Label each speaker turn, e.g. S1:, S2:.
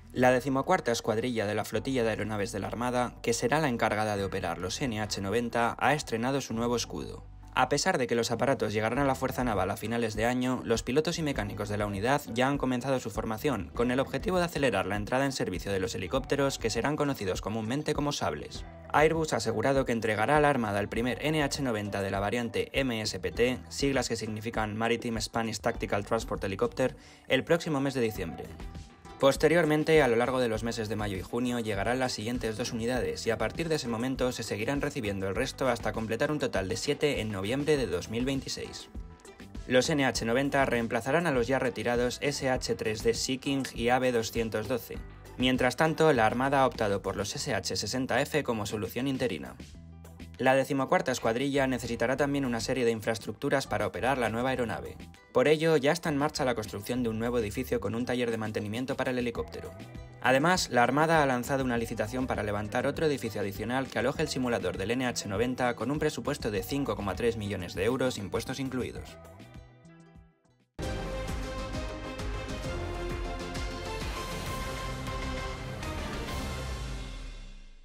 S1: La 14ª Escuadrilla de la Flotilla de Aeronaves de la Armada, que será la encargada de operar los NH-90, ha estrenado su nuevo escudo. A pesar de que los aparatos llegarán a la Fuerza Naval a finales de año, los pilotos y mecánicos de la unidad ya han comenzado su formación, con el objetivo de acelerar la entrada en servicio de los helicópteros que serán conocidos comúnmente como sables. Airbus ha asegurado que entregará a la Armada el primer NH-90 de la variante MSPT, siglas que significan Maritime Spanish Tactical Transport Helicopter, el próximo mes de diciembre. Posteriormente, a lo largo de los meses de mayo y junio, llegarán las siguientes 2 unidades y a partir de ese momento se seguirán recibiendo el resto hasta completar un total de 7 en noviembre de 2026. Los NH-90 reemplazarán a los ya retirados SH-3D Sea King y AB-212. Mientras tanto, la Armada ha optado por los SH-60F como solución interina. La 14ª Escuadrilla necesitará también una serie de infraestructuras para operar la nueva aeronave. Por ello, ya está en marcha la construcción de un nuevo edificio con un taller de mantenimiento para el helicóptero. Además, la Armada ha lanzado una licitación para levantar otro edificio adicional que aloje el simulador del NH-90 con un presupuesto de 5,3 millones de euros, impuestos incluidos.